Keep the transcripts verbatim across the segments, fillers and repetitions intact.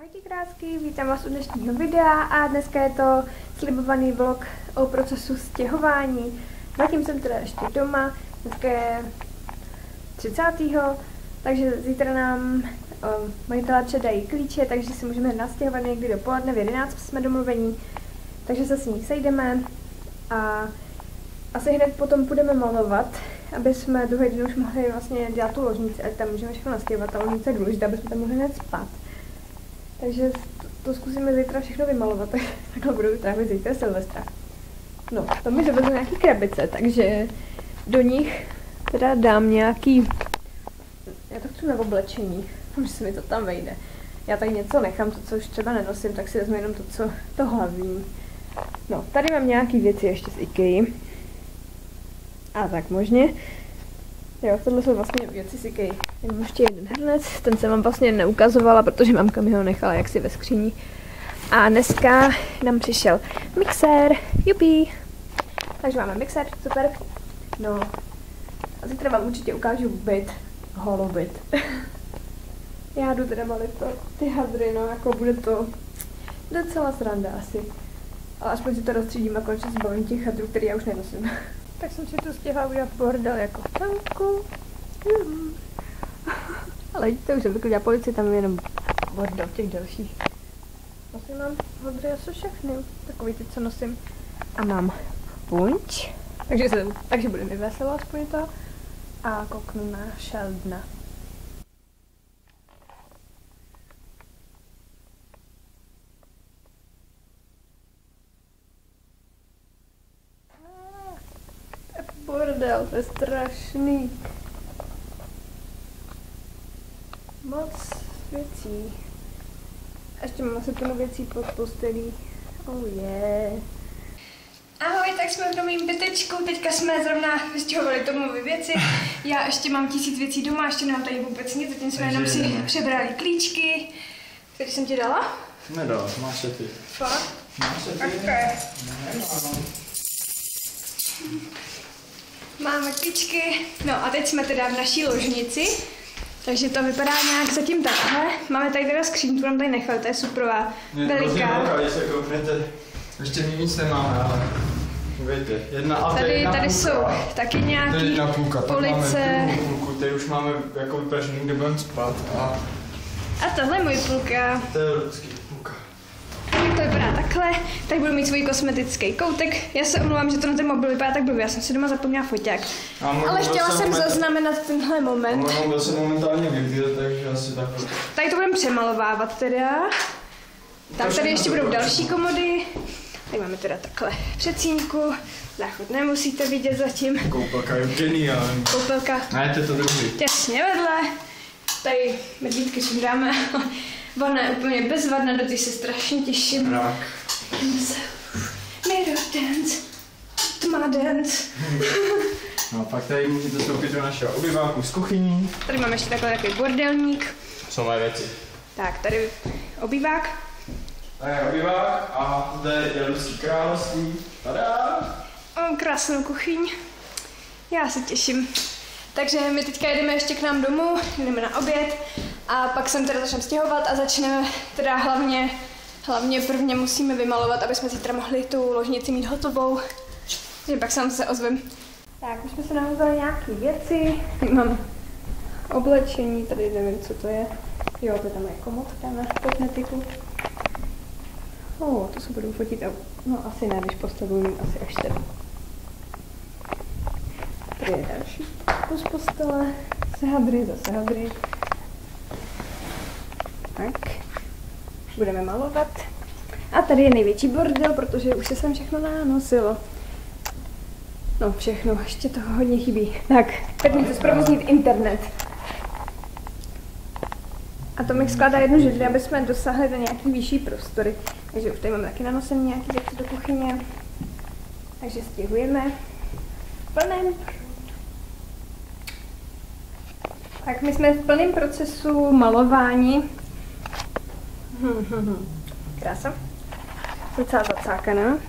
Ahojky krásky, vítám vás u dnešního videa a dneska je to slibovaný vlog o procesu stěhování. Zatím jsem teda ještě doma, dneska je třicátého takže zítra nám um, majitelé předají klíče, takže si můžeme nastěhovat někdy dopoledne, v jedenáct jsme domluvení, takže se s ní sejdeme a asi hned potom půjdeme malovat, aby jsme druhý den už mohli vlastně dělat tu ložnici, ať tam můžeme všechno nastěhovat, ta ložnice je důležitá, aby jsme tam mohli hned spát. Takže to, to zkusíme zítra všechno vymalovat, tak takhle budu trávit zítra Silvestra. No, to mi dovezou nějaký krabice, takže do nich teda dám nějaký, já to chci na oblečení, že se mi to tam vejde. Já tady něco nechám, to, co už třeba nenosím, tak si vezmu jenom to, co to hlavní. No, tady mám nějaký věci ještě z IKEA. A tak možně. Jo, tohle jsou vlastně věci z IKEA. Mám ještě jeden hrnec, ten jsem vám vlastně neukazovala, protože mamka mi ho nechala jaksi ve skříni. A dneska nám přišel mixér, jupi. Takže máme mixér, super. No, a zítra vám určitě ukážu byt, holobyt. Já jdu teda malit to, ty hadry, no, jako bude to docela sranda asi. Ale aspoň si to rozstřídím a konečně se bavím těch hadrů, který já už nenosím. Tak jsem si tu stihla udělat bordel jako v tanku. Mm. Ale to už jsem takový dělat policii, tam je jenom bordel těch dalších. Vlastně mám hodry asi všechny, takový ty, co nosím. A mám punč, takže, se, takže bude mi veselo aspoň to. A kouknu na Sheldona. Bordel, to je strašný. Moc věcí. Ještě mám asi plno věcí pod postelí. Oh yeah. Ahoj, tak jsme v novém bytečku, teďka jsme zrovna vystěhovali domové věci. Já ještě mám tisíc věcí doma, ještě nemám tady vůbec nic, zatím jsme jenom si přebrali klíčky. Který jsem ti dala? Nedala, máš je ty. Fakt? Máš je ty? Okay. Máme klíčky, no a teď jsme teda v naší ložnici, takže to vypadá nějak zatím takhle. Máme tady teda skřínku, nám tady nechali, to je superová, veliká. Když se kouknete, ještě my nic nemáme, ale víte, jedna a tady, jedna tady půlka. jsou taky nějaký jedna půlka, police. Máme půlku, tady už máme jako vypražený, kde budeme spát. A, a tohle je můj půlka. to je lidský půlka. To vypadá takhle, tady budu mít svůj kosmetický koutek. Já se omlouvám, že to na ten mobil vypadá tak blbě, já jsem si doma zapomněla foťák. Ale chtěla jsem moment... zaznamenat tenhle moment. Ale mobil se momentálně vypíde, takže asi takhle. Tady to budeme přemalovávat teda. Tak tady ještě budou další komody. Tady máme teda takhle předsínku. Záchod nemusíte vidět zatím. Koupelka je geniální. Koupelka. Ne, to je to druhý. Těsně vedle. Tady medvídky sundáme. Vana je úplně bezvadná, do té se strašně těším. Rak. Mirror dance. Tma dance. No pak tady můžete stoupit do našeho obyváku z kuchyní. Tady máme ještě takhle takový bordelník. Co mají věci? Tak, tady obývák. Tady je obyvák a zde je lidský království. Tada! Mám krásnou kuchyň. Já se těším. Takže my teďka jedeme ještě k nám domů, jdeme na oběd a pak sem teda začneme stěhovat a začneme teda hlavně, hlavně prvně musíme vymalovat, aby jsme zítra mohli tu ložnici mít hotovou. Takže pak sám se ozvem. Tak, už jsme se nahozali nějaké věci. Mám oblečení, tady nevím, co to je. Jo, to tam je komodka na kosmetiku. Oh, to se budu fotit, a no asi ne, když postavuju, asi až tady. Tady je další kus postele, sehadry, zase hadry. Tak, budeme malovat. A tady je největší bordel, protože už se sem všechno nanosilo. No všechno, ještě toho hodně chybí. Tak, tak můžete zprovoznit internet. A to mi skládá jednu židli, aby jsme dosáhli do nějaký vyšší prostory. Takže už tady máme taky nanosené nějaké věci do kuchyně. Takže stěhujeme v plném. Tak my jsme v plném procesu malování. Hm, hm, hm. Krása. Jsem celá zacákaná.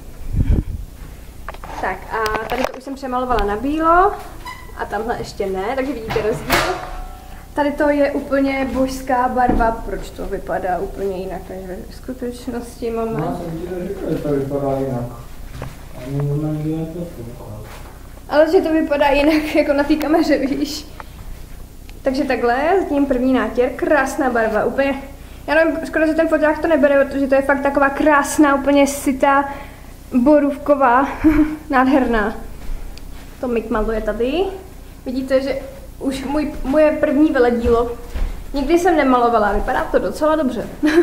Tak a tady to už jsem přemalovala na bílo. A tamhle ještě ne, takže vidíte rozdíl. tady to je úplně božská barva, proč to vypadá úplně jinak, než v skutečnosti máme. No, já jsem ti neříkal, že to vypadá jinak. Ani možná nikdy to Ale že to vypadá jinak, jako na té kameře, víš. Takže takhle, zatím první nátěr, krásná barva, úplně, já nevím, skoro že ten foťák to nebere, protože to je fakt taková krásná, úplně sytá, borůvková, nádherná. To Mik maluje tady. Vidíte, že už můj, moje první veledílo, nikdy jsem nemalovala, vypadá to docela dobře.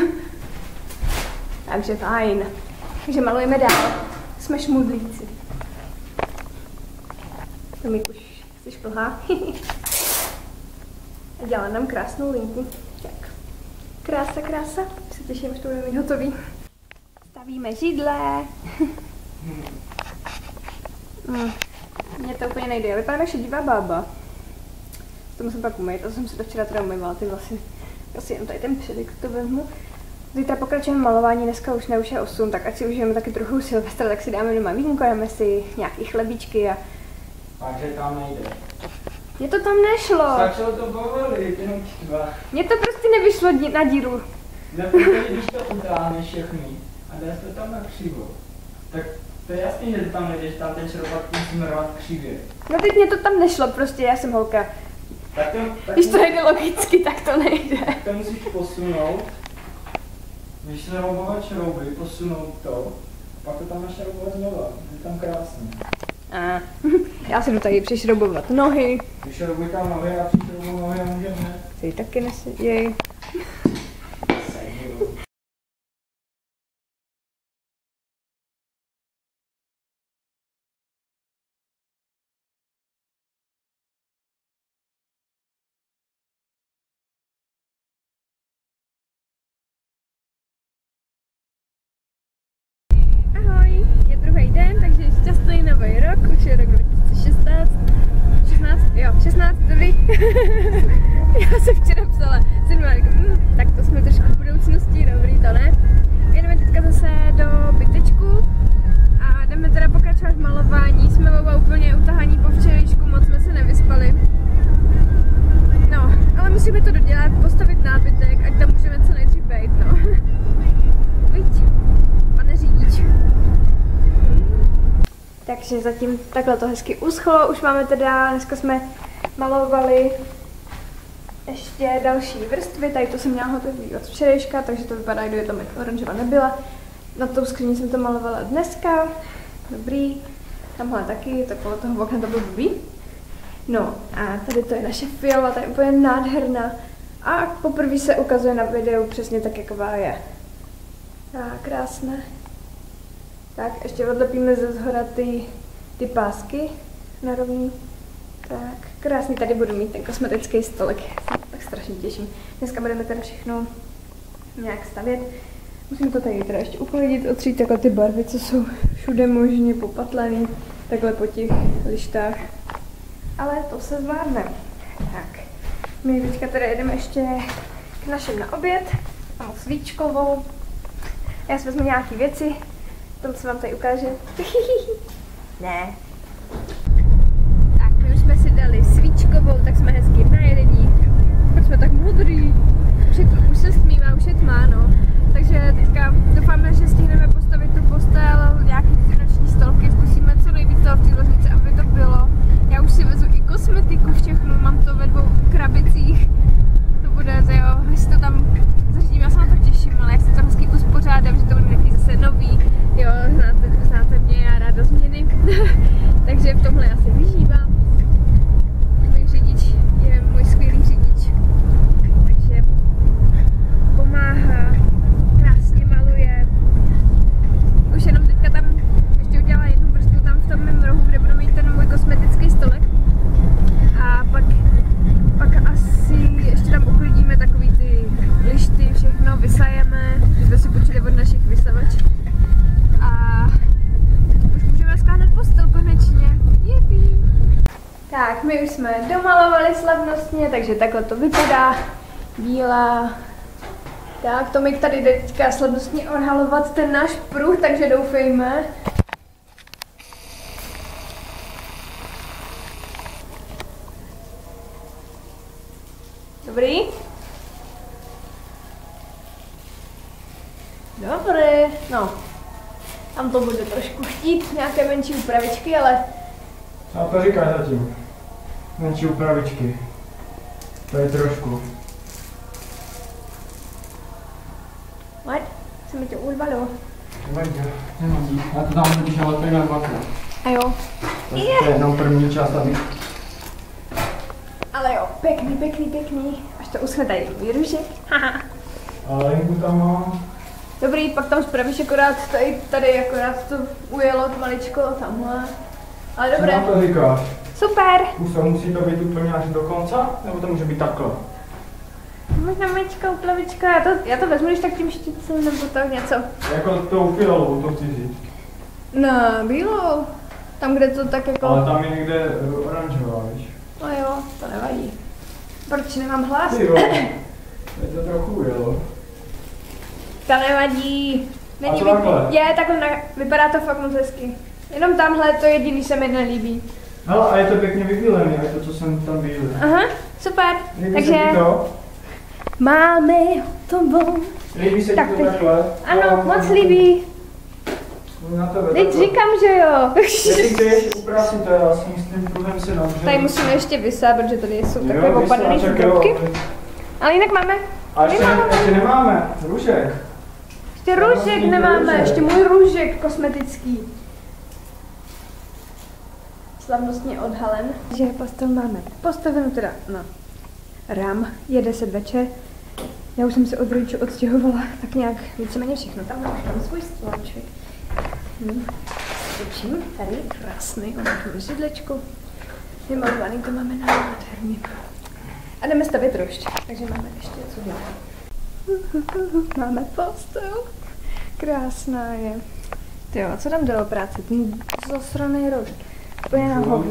Takže fajn. Takže malujeme dál. Jsme šmudlíci. To Mik už si šplhá. A dělá nám krásnou linku. Tak. Krása, krása. Se těším, že to bude mít hotový. Stavíme židle. mm. Mně to úplně nejde. Já vypadám jak šedivá bába. To musím pak umýt. To jsem si to včera teda umývala, ty vlasy. Asi jen tady ten předek to vezmu. Zítra pokračujeme malování, dneska už ne, už je osm, tak ať si užijeme taky trochu Silvestra, tak si dáme doma vínko, dáme si nějaký chlebíčky a... Takže tam nejde. Mně to tam nešlo. Stačilo to povolit, jenom dva. Mně to prostě nevyšlo dí na díru. Nepočkej, když to utáhneš všechny a dáš to tam na křivo, tak to je jasný, že tam nejdeš, tam ten šroubák musíme rvat křivě. No teď mě to tam nešlo, prostě já jsem holka. Tak to, tak Když to nejde logicky, tak to nejde. Tak to musíš posunout, vyšroubovat šrouby, posunout to, pak to tam našroubovat znova, je tam krásně. A já si jdu tady přišroubovat nohy. Vyšroubuj tam nohy a přišroubuj nohy a můžeme. Ty taky neseděj. Ahoj, je druhý den, takže šťastný nový rok, už je rok dva tisíce šestnáct. šestnáct, jo, šestnáct, dobrý. Já jsem včera psala, jsem měla, hm, tak to jsme trošku v budoucnosti, dobrý, to ne. Jdeme teďka zase do bytečku a jdeme teda pokračovat v malování. Jsme oba úplně utahaní po včerejšku, moc jsme se nevyspali. No, ale musíme to dodělat, postavit nábytek, ať tam můžeme co nejdřív být, no. Viď, pane řidič. Takže zatím takhle to hezky uschlo, už máme teda, dneska jsme malovali ještě další vrstvy, tady to jsem měla hotový od včerejška, takže to vypadá, kdyby tam oranžová nebyla. Na tou skříni jsem to malovala dneska, dobrý, tamhle taky, tak podle toho okna to bylo dobrý. No a tady to je naše fiala, ta je úplně nádherná a poprvé se ukazuje na videu přesně tak, jaková je. Tak, krásné. Tak, ještě odlepíme ze zhora ty, ty pásky na rovný. Tak, krásný, tady budu mít ten kosmetický stolek, tak strašně těším. Dneska budeme teda všechno nějak stavět. Musím to tady teda ještě uklidit, otřít takhle ty barvy, co jsou všude možně popatlený, takhle po těch lištách. Ale to se zvládne. Tak, my teďka teda jedeme ještě k našim na oběd, mám svíčkovou. Já si vezmu nějaký věci, to se vám tady ukáže. Ne. Tak, my už jsme si dali svíčkovou, tak jsme hezky najedení. Proč jsme tak modrý? Už, je, už se stmívá, už je tmá, no. Takže teďka doufáme, že stihneme postavit tu postel, nějaký noční stolky, zkusíme co nejvíc toho v té ložnici, aby to bylo. Já už si vezu i kosmetiku všechno, mám to ve dvou krabicích. To bude, jo, až to tam zařídím, já se na to těším, ale jak se to hezky uspořádám, že to bude nějaký zase nový, jo, znáte, znáte mě, já ráda změny. Takže v tomhle já se vyžívám. Můj řidič je můj skvělý řidič. Takže pomáhá, krásně maluje. Už jenom teďka tam ještě udělala jednu vrstvu tam v tom mém rohu, kde budu mít ten můj kosmetický stolek. A pak, pak asi ještě tam uklidíme takový ty lišty, všechno vysajeme. My jsme si počuli od našich vysavačů. A už můžeme skládat postel konečně. Jipí. Tak, my už jsme domalovali slavnostně, takže takhle to vypadá. Bílá. Tak, to Mik tady jde teďka slavnostně odhalovat ten náš pruh, takže doufejme. Dobré, no. Tam to bude trošku chtít, nějaké menší úpravičky, ale... A to říkáš zatím. Menší úpravičky. To je trošku. What? Se mi to urvalo. Nevadí, nevadí. Já to tam totiž ale to jinak dvakrát. A jo. To je jenom první část tady. Ale jo, pěkný, pěkný, pěkný. Až to uschne tady můj růžek. Haha. Ale jinku tam mám. Dobrý, pak tam spravíš akorát tady, tady akorát to ujelo maličko tamhle. Ale Co dobré. nám to říkáš? Super. Puso, musí to být úplně až do konce? Nebo to může být takhle? Možná malička úplavička, já to, já to vezmu, když tak tím štícem nebo tak něco. Jako tou fialovou, to chci říct. No, bílou. Tam, kde to tak jako... Ale tam je někde oranžová, víš? No jo, to nevadí. Proč nemám hlas? Ty jo, je to trochu ujelo. To nevadí. A co vy- takhle? Je, takhle na... vypadá to fakt moc hezky. Jenom tamhle to jediný se mi nelíbí. Hele, a je to pěkně vybílený, a je to, co jsem tam bílý. Aha, super. Líbí Takže se ti to? máme hotovou. Líbí se Tak ti to teď- takhle? Ano, No, moc no, líbí. Na tebe Teď takhle. říkám, že jo. Když uprásím to, já si myslím, druhým se nám. Tady musíme ještě vysát, protože tady jsou Jo, takové vysát, opadané tak šroubky. jo. Ale jinak máme. A ještě, Nemáme. ještě nemáme, růžek. Ještě růžek nemáme, ještě můj růžek kosmetický. Slavnostně odhalen. Že postel máme postavenou teda, no. Ram, je deset večer. Já už jsem se od rodičů odstěhovala, tak nějak víceméně všechno. Tam mám tam svůj stoleček. Hm. Točím, tady krásný, máme židlečku. Vymalovaný to máme nádherně. A jdeme stavět rošť, takže máme ještě co dělat. Máme postel. Krásná je. Tyjo, a co tam dělalo práce? Ten zasraný rošť. Úplně na hovno.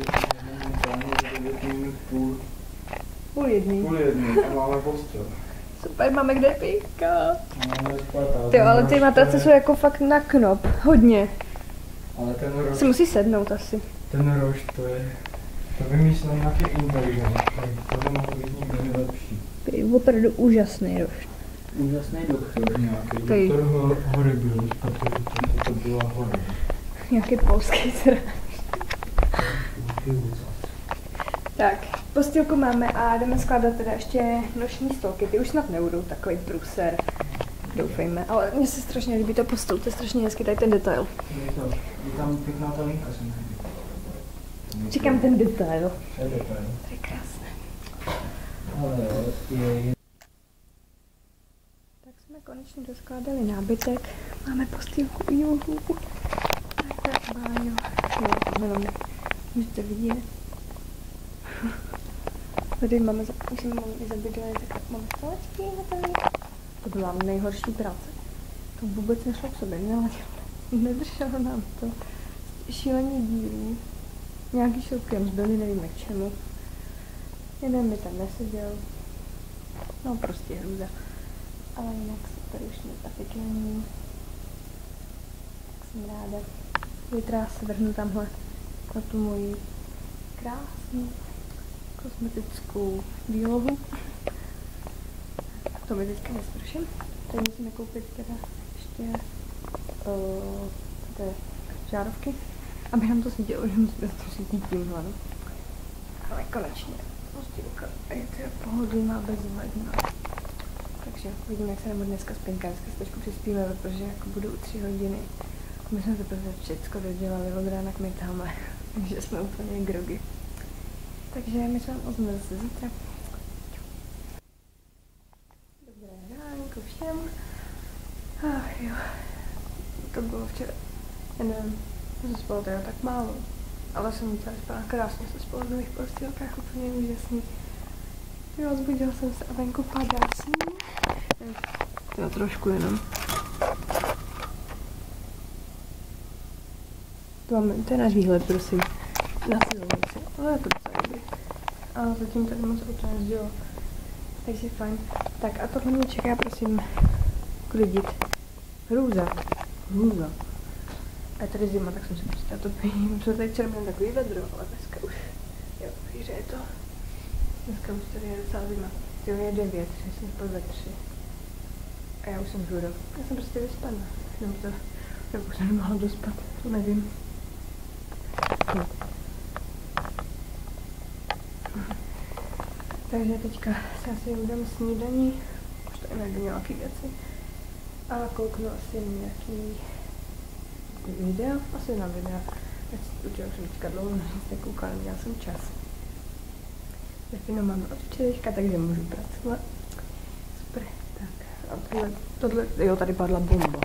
Půl jedný. Půl jedný, a máme postel. Super, máme kde píkat. Máme spát. Tyjo, ale ty matrace jsou jako fakt na knop. Hodně. Ale ten rošt, Se musí sednout asi. ten rošt, to je, to vymyslel nějaký inteligent. To by mohlo být někdo nejlepší. Prý opravdu úžasný rošť. Úžasný doktor nějaký, Tej. doktor Hor- Hory byl, protože to, to byla hora. Nějaký polský zrak. Tak, postýlku máme a jdeme skládat teda ještě noční stolky. Ty už snad nebudou takový průser. Doufejme, ale mně se strašně líbí ta postel, to je strašně hezký, tady ten detail. Je, to, je tam pěkná ta linka, jsem říkal. Říkám ten detail. To je detail. To je krásné. Ale jo, je, Tak jsme konečně doskládali nábytek. Máme postýlku, juhu. Tak, báňo. Jo, jenom můžete vidět. Tady máme, za- už jsme máme zabydleli, tak máme stolečky na tady. To byla nejhorší práce. To vůbec nešlo k sobě, neladilo. Nedrželo nám to. Šílení dílů. Nějaký šoupky tam zbyly, nevíme k čemu. Jeden mi tam neseděl. No prostě hrůza. Ale jinak se tady už nezapětlení. Tak jsem ráda. Zítra se vrhnu tamhle na tu moji krásnou kosmetickou výlohu. To mi teďka nesprším. Tady musíme koupit teda ještě uh, té žárovky, aby nám to svítilo, že musíme to svítit tímhle. No. Ale konečně postýlka je to pohodlná, bezvadná. Takže uvidíme, jak se nám dneska spinka. Dneska se trošku přispíme, protože jako budou tři hodiny. My jsme teprve všechno dodělali od rána k mytáme, takže jsme úplně grogy. Takže my se vám ozveme zase zítra. Dobré ránko všem. Ach jo, to bylo včera. Já nevím, jsem spala teda tak málo. Ale jsem tady spala krásně, se spala v mých postýlkách, úplně úžasný. Jo, zbudila jsem se a venku padá sníh. Jo, trošku jenom. To, máme, to je náš výhled, prosím. Na silnici. Ale je to docela dobrý. A zatím tady moc auto nejezdilo. Takže fajn. Tak a tohle mě čeká, prosím, klidit. Hrůza. Hrůza. A je tady zima, tak jsem si prostě to pojím. Co tady včera měl takový vedro, ale dneska už, jo, víře je to. Dneska už tady je docela zima. Jo, je devět, že jsem spal ve tři. A A já už jsem zhruba. Já jsem prostě vyspaná. Nebo to, nebo už jsem nemohla dospat, to nevím. Hm. Takže teďka si asi udám snídaní. Už tady najdu nějaký věci. A kouknu asi nějaký videa. Asi na videa. Určitě už jsem teďka dlouho nic nekoukala, neměla jsem čas. Defino mám od včerejška, takže můžu pracovat. Super, tak. A tohle, tohle, jo, tady padla bomba.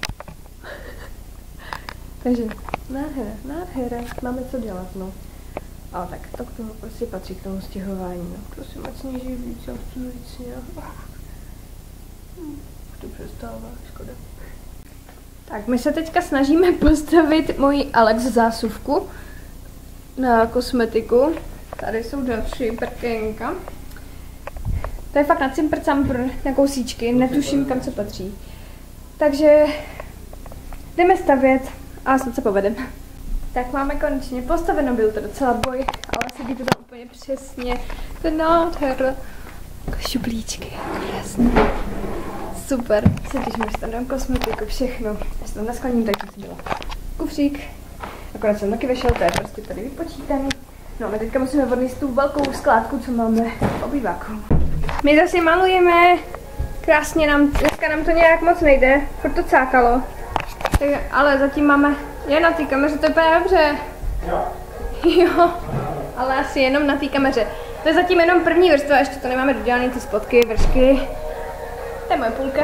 Takže, nádhera, nádhera, máme co dělat, no. Ale tak, to k tomu prostě patří k tomu stěhování, no. Prosím, ať sníží víc, já chci víc, já. Hm, to přestává, škoda. Tak, my se teďka snažíme postavit moji Alex zásuvku na kosmetiku. Tady jsou další prkénka. To je fakt na cimpr-campr, na kousíčky, netuším, kam se patří. Takže jdeme stavět a snad se povedeme. Tak máme konečně postaveno, byl to docela boj, ale sedí to tam úplně přesně. Ten nádher. Šuplíčky, jasně. Super, se těším, že tam dám kosmetiku, všechno. Já se tam naskladním, takže jsem dělala kufřík. Akorát jsem taky vešel, to je prostě tady vypočítaný. No a my teďka musíme odníst tu velkou skládku, co máme v obýváku. My zase malujeme. Krásně nám, dneska nám to nějak moc nejde, furt to cákalo. Tak, ale zatím máme, je na té kameře, to je úplně dobře. Jo. Jo, ale asi jenom na té kameře. To je zatím jenom první vrstva, ještě to nemáme dodělané ty spodky, vršky. To je moje půlka.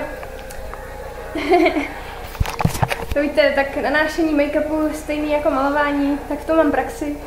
To víte, tak nanášení make-upu stejný jako malování, tak to mám praxi.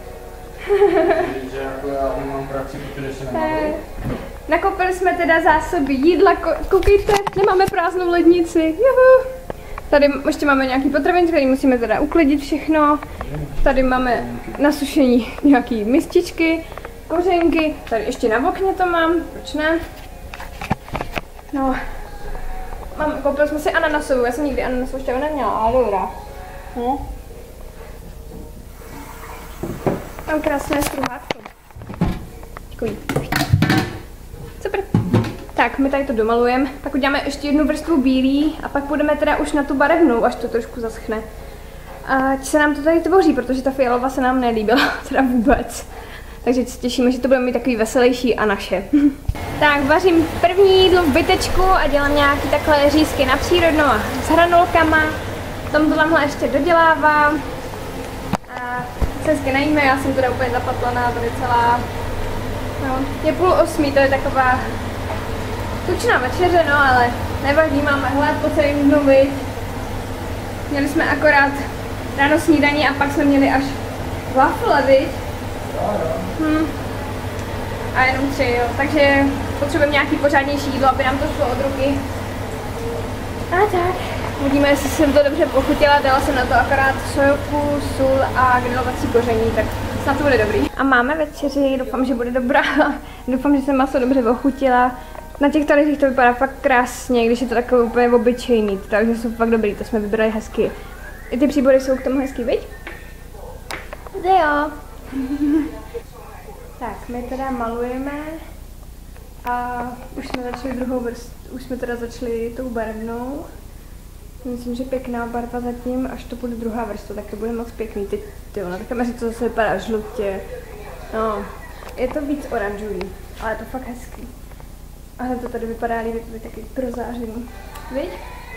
Že jako já nemám praxi, protože se nemaluji. Nakoupili jsme teda zásoby jídla, koukejte, nemáme prázdnou lednici, juhu. Tady ještě máme nějaký potraviny, který musíme teda uklidit všechno. Tady máme na sušení nějaký mističky, kořenky, tady ještě na okně to mám, proč ne? No, mám, koupili jsme si ananasovou, já jsem nikdy ananasovou šťavu neměla, ale dobrá. Hm? Mám krásné struhátko. Děkuji. Super. Tak, my tady to domalujeme, pak uděláme ještě jednu vrstvu bílý a pak půjdeme teda už na tu barevnou, až to trošku zaschne. Ať se nám to tady tvoří, protože ta fialová se nám nelíbila, teda vůbec. Takže se těšíme, že to bude mít takový veselější a naše. Tak, vařím první jídlo v bytečku a dělám nějaký takhle řízky na přírodno a s hranolkama. Tom to tamhle ještě dodělávám. A se hezky najíme, já jsem teda úplně zapatlaná, tady celá. No, je půl osmí, to je taková tučná večeře, no ale nevadí, máme hlad po celým dnu, viď. Měli jsme akorát ráno snídaní a pak jsme měli až wafle, viď? Hm. A jenom tři, jo. Takže potřebujeme nějaký pořádnější jídlo, aby nám to šlo od ruky. A tak, uvidíme, jestli jsem to dobře pochutila, dala jsem na to akorát sojovku, sůl a grilovací koření, tak snad to bude dobrý. A máme večeři, doufám, že bude dobrá. Doufám, že jsem maso dobře ochutila. Na těch talířích to vypadá fakt krásně, když je to takové úplně obyčejný, takže jsou fakt dobrý, to jsme vybrali hezky. I ty příbory jsou k tomu hezký, viď? Zde jo. Tak, my teda malujeme a už jsme začali druhou vrstvu, už jsme teda začali tou barevnou. Myslím, že pěkná barva zatím, až to bude druhá vrstva, tak to bude moc pěkný. Teď, tyjo, na kameře to zase vypadá žlutě. No, je to víc oranžový, ale je to fakt hezký. Ale to tady vypadá líbí, to je taky prozářený. Viď?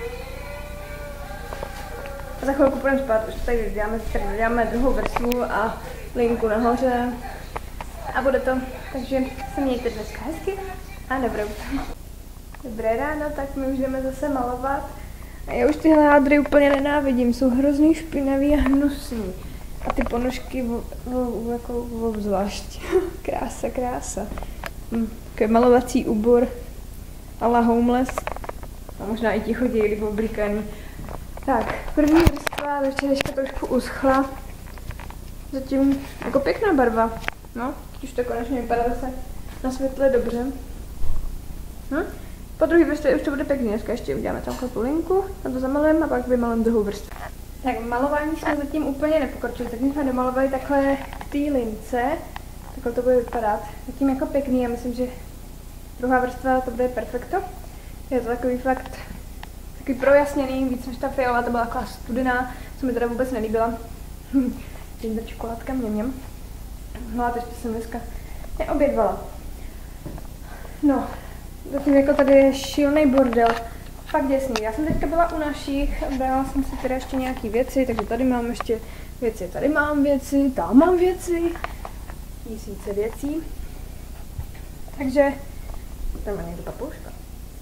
A za chvilku půjdeme spát, už tady děláme, tady děláme druhou vrstvu a linku nahoře. A bude to, takže se mějte dneska hezky a dobrou. Dobré ráno, tak my už jdeme zase malovat. A já už tyhle hádry úplně nenávidím, jsou hrozný špinavý a hnusný. A ty ponožky v, v, jako obzvlášť. Krása, krása. Hm, takový malovací úbor a la homeless. A možná i ti chodí v oblíkaný. Tak, první vrstva, do včerejška trošku uschla. Zatím jako pěkná barva. No, už to konečně vypadá zase na světle dobře. Hm? Po druhé vrstvě už to bude pěkný, dneska ještě uděláme tamhle tu linku, na to zamalujeme a pak vymalujeme druhou vrstvu. Tak malování jsme zatím úplně nepokročili, tak jsme domalovali takhle v té lince, takhle to bude vypadat. Zatím jako pěkný a myslím, že druhá vrstva to bude perfekto. Je to takový fakt, takový projasněný, víc než ta fialová, to byla taková studená, co mi teda vůbec nelíbila. Tím ta čokoládka mě měm. No a teď jsem dneska neobědvala. No, zatím jako tady je šílený bordel. Fakt děsný. Já jsem teďka byla u našich, brala jsem si teda ještě nějaký věci, takže tady mám ještě věci, tady mám věci, tam mám věci. Tisíce věcí. Takže, tam má někdo papouška.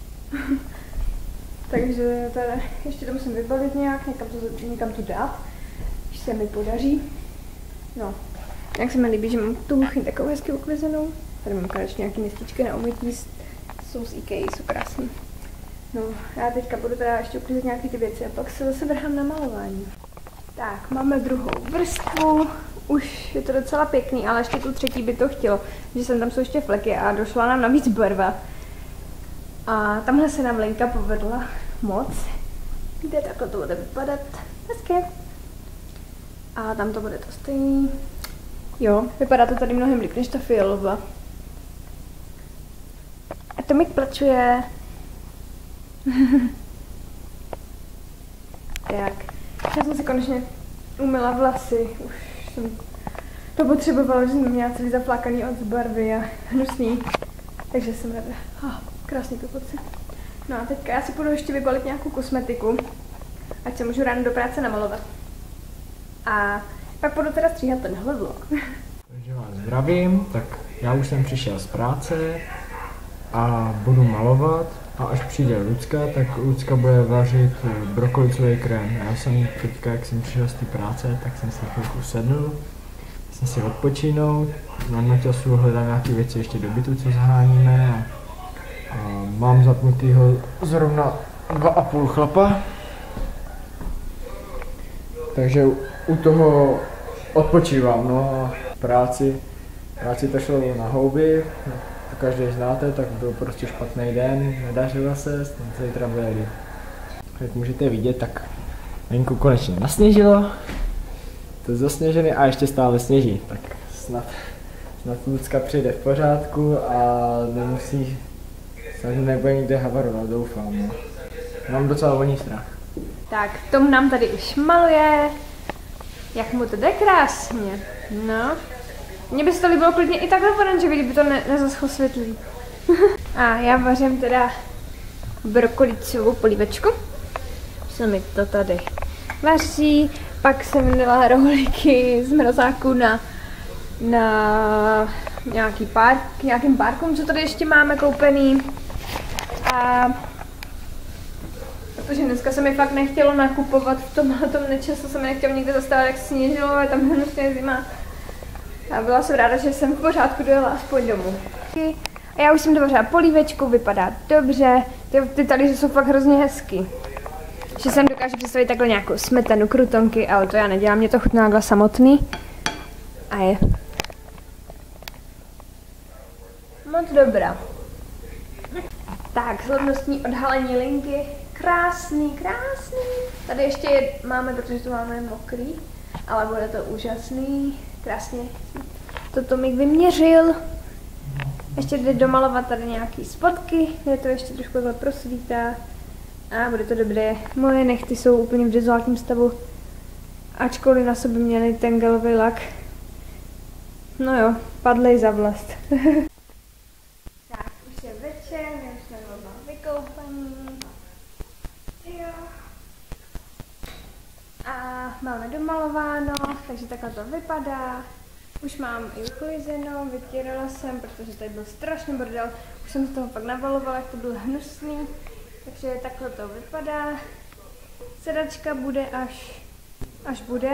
Takže teda ještě to musím vybavit nějak, někam to, někam to dát, když se mi podaří. No, jak se mi líbí, že mám tu kuchyň takovou hezky uklizenou. Tady mám konečně nějaký mističky na umytí, jsou z IKEA, jsou krásný. No, já teďka budu teda ještě uklízet nějaké ty věci a pak se zase vrhám na malování. Tak, máme druhou vrstvu, už je to docela pěkný, ale ještě tu třetí by to chtělo, že sem tam jsou ještě fleky a došla nám navíc barva. A tamhle se nám Lenka povedla moc, kde takhle to bude vypadat hezké. A tam to bude to stejný. Jo, vypadá to tady mnohem líp než ta fialová. A to mi plačuje. Tak, já jsem si konečně umyla vlasy. Už jsem to potřebovala, že jsem měla celý zaflákaný od barvy a hnusný. Takže jsem ráda. Oh, krásný to pocit. No a teďka já si půjdu ještě vybalit nějakou kosmetiku, ať se můžu ráno do práce namalovat. A pak půjdu teda stříhat tenhle vlog. Takže vás zdravím, tak já už jsem přišel z práce a budu malovat. A až přijde Lucka, tak Lucka bude vařit brokolicový krém. Já jsem teďka, jak jsem přišel z té práce, tak jsem si chvilku sednul, jsem si odpočinout, mám na času hledat nějaké věci ještě do bytu, co zaháníme. A, a mám zapnutýho zrovna dva a půl chlapa. Takže u toho odpočívám, no a práci, práci to šlo na houby. To každý znáte, tak byl prostě špatný den, nedařilo se, zítra bude líp. Jak můžete vidět, tak venku konečně nasněžilo, to je zasněžený a ještě stále sněží, tak snad, snad Lucka přijde v pořádku a nemusí, snad nebude nikde havarovat, doufám. No. Mám docela o ní strach. Tak, Tom nám tady už maluje, jak mu to jde krásně, no. Mně by se to líbilo klidně i takhle oranžový, kdyby to ne, nezaschlo světlý. A já vařím teda brokolicovou polívečku. Se mi to tady vaří. Pak jsem dala rohlíky z mrazáku na, na nějaký pár, nějakým párkům, co tady ještě máme koupený. A protože dneska se mi fakt nechtělo nakupovat v tomhle tom nečasu, se mi nechtělo někde zastavit, jak sněžilo, ale tam hnusně zima. A byla jsem ráda, že jsem v pořádku dojela aspoň domů. A já už jsem dovařila polívečku, vypadá dobře. Ty, ty talíře jsou fakt hrozně hezký. Že jsem dokážu představit takhle nějakou smetanu, krutonky, ale to já nedělám, mě to chutná takhle samotný. A je. Moc dobrá. Tak, slavnostní odhalení linky. Krásný, krásný. Tady ještě je, máme, protože tu máme mokrý, ale bude to úžasný. Krásně to Tomík vyměřil. Ještě jde domalovat tady nějaký spotky, kde to ještě trošku takhle prosvítá. A bude to dobré. Moje nechty jsou úplně v dezolátním stavu. Ačkoliv na sobě měli ten gelový lak. No jo, padlej za vlast. Tak, už je večer, my už jsme oba vykoupaní. Jo. A máme domalováno, takže takhle to vypadá. Už mám i uklizeno, vytírala jsem, protože tady byl strašný bordel. Už jsem z toho pak navalovala, jak to bylo hnusný. Takže takhle to vypadá. Sedačka bude až, až bude.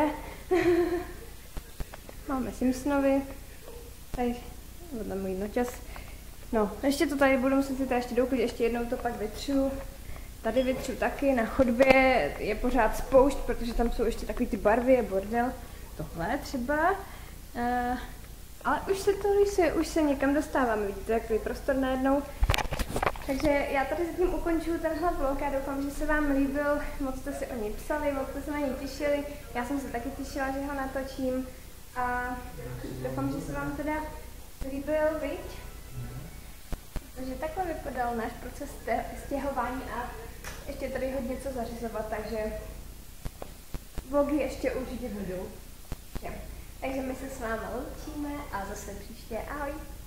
Máme Simpsonovi. Tady vedle můj noťas. No, ještě to tady budu muset si to ještě douklidit, ještě jednou to pak vytřu. Tady vytřu taky, na chodbě je pořád spoušť, protože tam jsou ještě takový ty barvy a bordel. Tohle třeba. Uh, ale už se to, už se, už se někam dostáváme, vidíte, takový prostor najednou. Takže já tady zatím ukončuju tenhle vlog, já doufám, že se vám líbil, moc jste si o něj psali, moc jste se na něj těšili, já jsem se taky těšila, že ho natočím a doufám, že se vám teda líbil, viď? Takže takhle vypadal náš proces stěhování a ještě tady hodně co zařizovat, takže vlogy ještě určitě budou. Takže my se s vámi loučíme a zase příště ahoj.